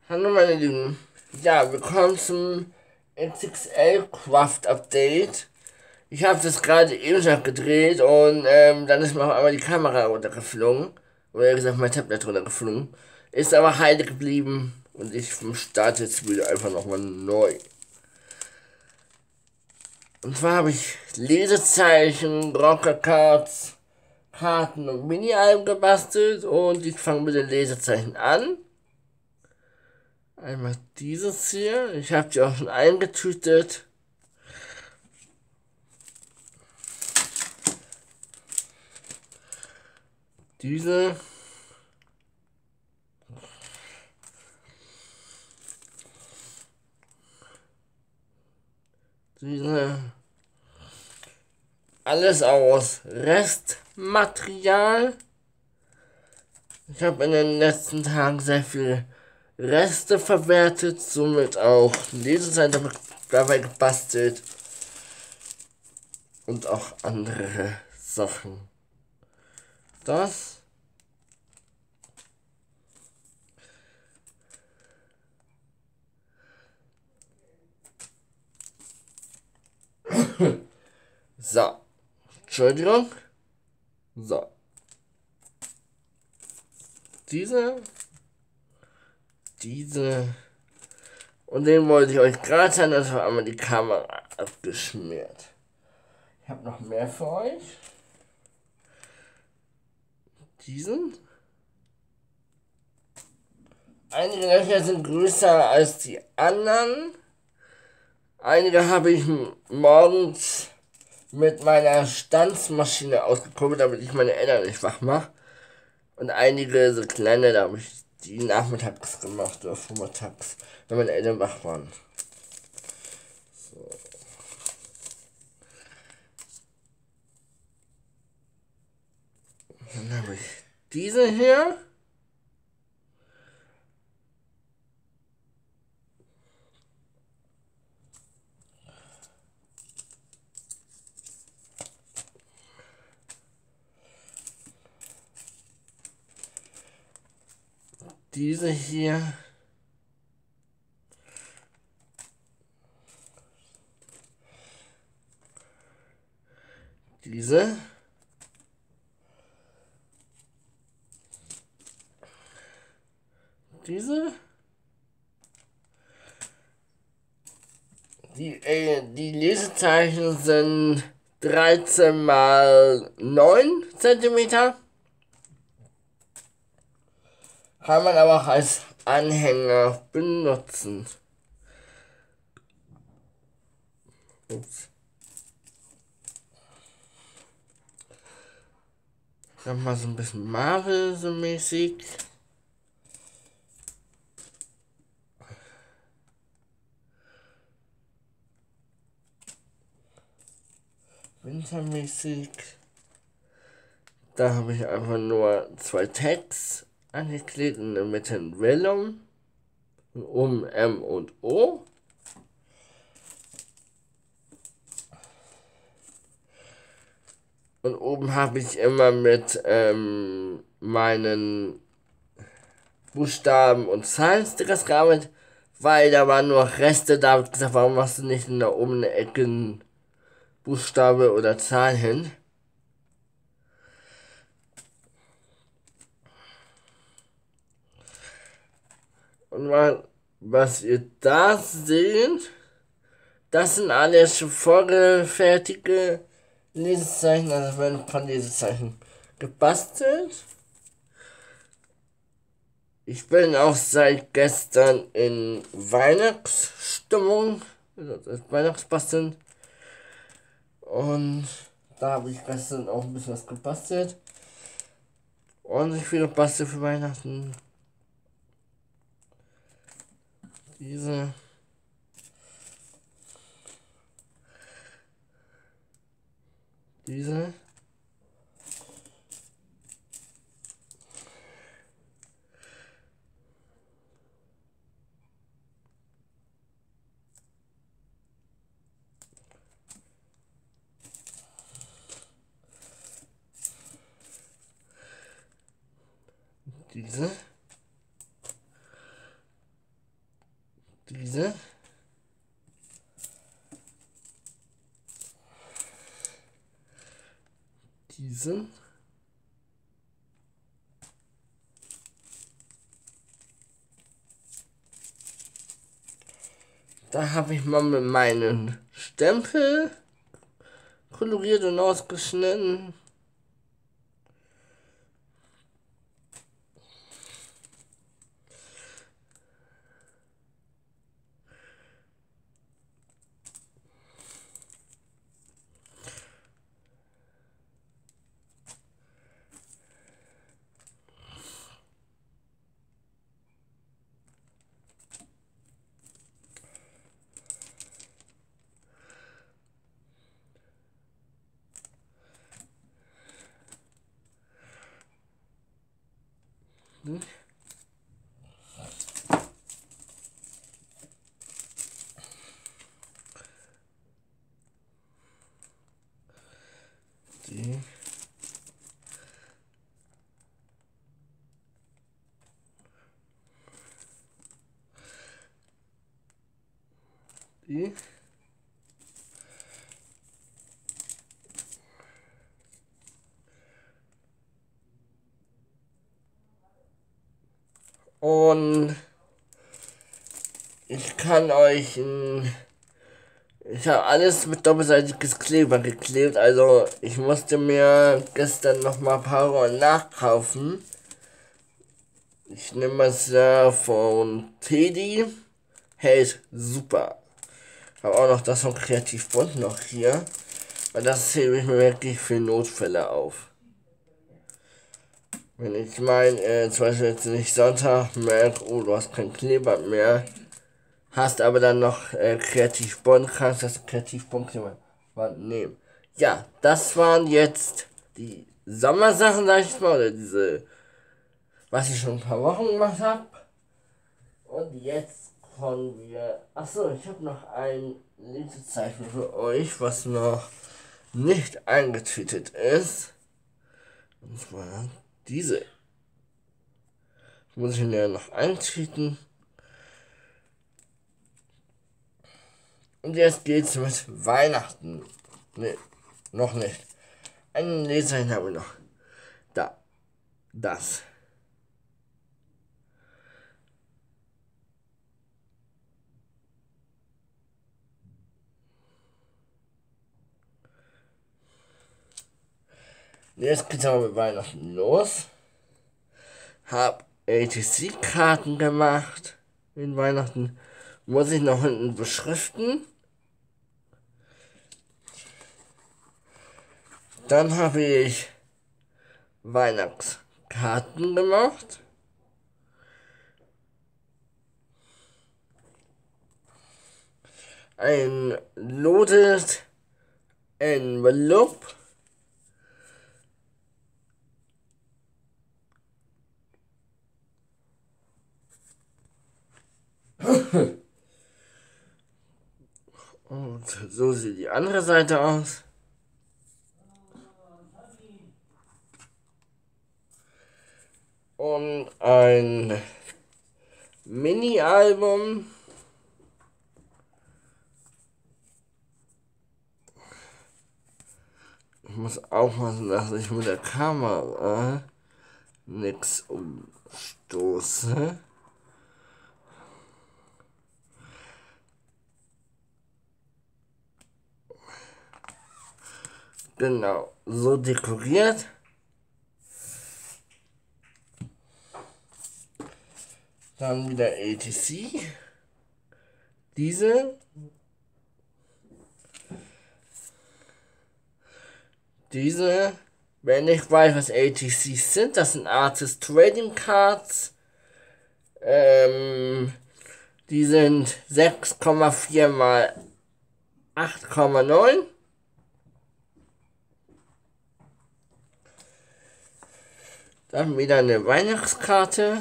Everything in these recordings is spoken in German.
Hallo meine Lieben. Ja, willkommen zum XXL Craft Update. Ich habe das gerade eben schon gedreht und dann ist mir auf einmal die Kamera runtergeflogen. Oder eher gesagt, mein Tablet runtergeflogen. Ist aber heile geblieben und ich starte jetzt wieder einfach nochmal neu. Und zwar habe ich Lesezeichen, Rockercards, Karten und Mini-Alben gebastelt und ich fange mit den Lesezeichen an. Einmal dieses hier. Ich habe die auch schon eingetütet. Diese. Diese. Alles aus Restmaterial. Ich habe in den letzten Tagen sehr viele Reste verwertet, somit auch Leseseiten dabei gebastelt und auch andere Sachen. Das so, Entschuldigung. So, diese und den wollte ich euch gerade zeigen, das war einmal die Kamera abgeschmiert. Ich habe noch mehr für euch. Diesen. Einige Löcher sind größer als die anderen. Einige habe ich morgens mit meiner Stanzmaschine ausgekurbelt, damit ich meine Eltern nicht wach mache. Und einige so kleine, da habe ich die nachmittags gemacht oder vormittags, wenn meine Eltern wach waren. So. Dann habe ich diese hier. Diese hier. Diese. Diese. Die Lesezeichen sind 13 mal 9 Zentimeter. Kann man aber auch als Anhänger benutzen. Ups. Dann mal so ein bisschen Marvel so mäßig. Wintermäßig. Da habe ich einfach nur zwei Tags angeklebt, in der Mitte ein Vellum, oben M und O. Und oben habe ich immer mit meinen Buchstaben und Zahlenstickers gearbeitet, weil da waren nur Reste. Da habe ich gesagt, warum machst du nicht in der oberen Ecke einen Buchstabe oder Zahl hin? Und mal, was ihr da seht, das sind alles schon vorgefertigte Lesezeichen, also werden ein paar Lesezeichen gebastelt. Ich bin auch seit gestern in Weihnachtsstimmung, also das Weihnachtsbasteln. Und da habe ich gestern auch ein bisschen was gebastelt. Und ich will basteln für Weihnachten. Diese. Diese. Diese. Diese. Diesen. Da habe ich mal mit meinen Stempel koloriert und ausgeschnitten. Die. Die. Und ich kann euch ich habe alles mit doppelseitiges Kleber geklebt, also ich musste mir gestern noch mal ein paar Rollen nachkaufen. Ich nehme es von Teddy, hält super. Habe auch noch das von Kreativ Bunt noch hier, weil das hebe ich mir wirklich für Notfälle auf. Wenn ich meine, zum Beispiel jetzt nicht Sonntag merke, oh, du hast kein Kleber mehr, hast aber dann noch Kreativ Bunt, kannst das Kreativ Bunt nehmen. Ja, das waren jetzt die Sommersachen, sag ich mal, oder diese, was ich schon ein paar Wochen gemacht habe. Und jetzt kommen wir, achso, ich habe noch ein Lesezeichen für euch, was noch nicht eingetütet ist. Und zwar diese. Muss ich ihn ja noch eintüten. Und jetzt geht's mit Weihnachten. Ne, noch nicht. Einen Lesezeichen habe ich noch. Da. Das. Jetzt geht's aber mit Weihnachten los. Hab ATC-Karten gemacht. In Weihnachten muss ich noch hinten beschriften. Dann habe ich Weihnachtskarten gemacht. Ein Loaded Envelope. Und so sieht die andere Seite aus. Und ein Mini-Album. Ich muss aufpassen, dass ich mit der Kamera nichts umstoße. Genau, so dekoriert. Dann wieder ATC. Diese. Wenn ich weiß, was ATCs sind, das sind Artist Trading Cards. Die sind 6,4 mal 8,9. Dann wieder eine Weihnachtskarte.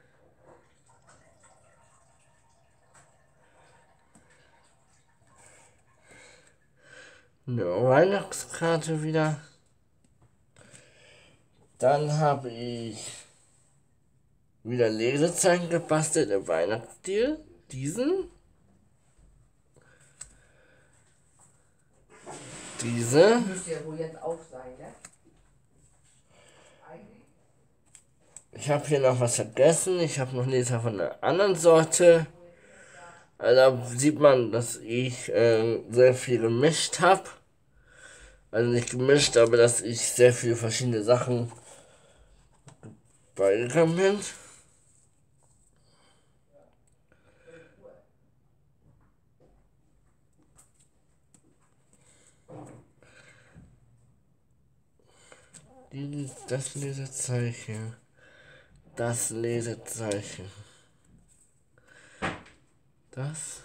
Eine Weihnachtskarte wieder. Dann habe ich wieder Lesezeichen gebastelt im Weihnachtsstil. Diesen. Diese. Müsste ja wohl jetzt auch sein, ne? Ich habe hier noch was vergessen. Ich habe noch Liter von einer anderen Sorte. Also da sieht man, dass ich sehr viel gemischt habe. Also nicht gemischt, aber dass ich sehr viele verschiedene Sachen beigekommen bin. Das Lesezeichen. Das Lesezeichen. Das.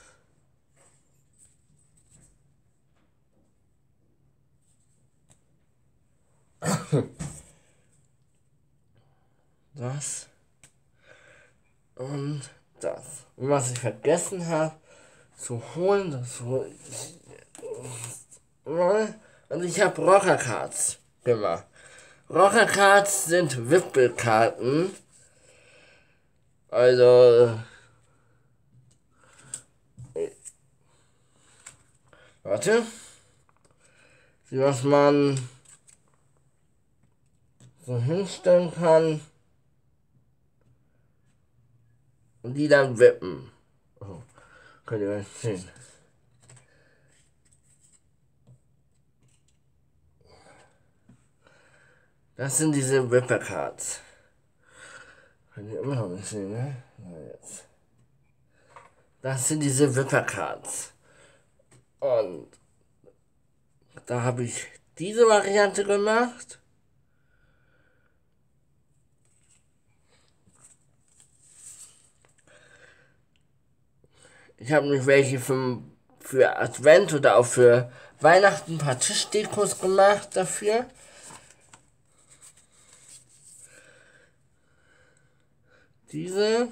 Das. Und das. Und was ich vergessen habe zu holen, das hole ich. Und ich habe Rockercards gemacht. Rockercards sind Wippelkarten. Also. Warte. Was man so hinstellen kann. Und die dann wippen. Oh, könnt ihr mal sehen. Das sind diese Wippercards. Könnt ihr immer noch nicht sehen, ne? Na jetzt. Das sind diese Wippercards. Und da habe ich diese Variante gemacht. Ich habe mich welche für Advent oder auch für Weihnachten ein paar Tischdekos gemacht dafür. Diese.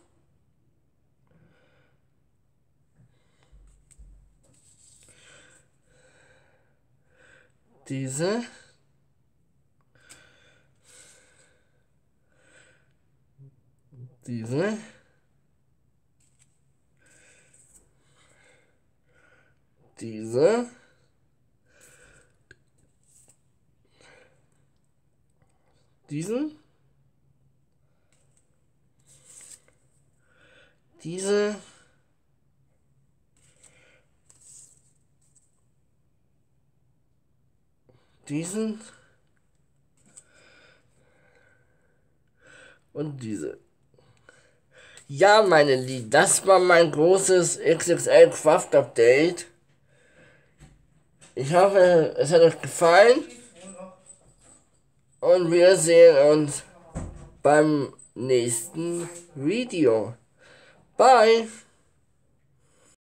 Diese. Diese. Diese. Diesen. Diese. Diesen. Und diese. Ja, meine Lieben, das war mein großes XXL Craft Update. Ich hoffe, es hat euch gefallen. Und wir sehen uns beim nächsten Video. Bye!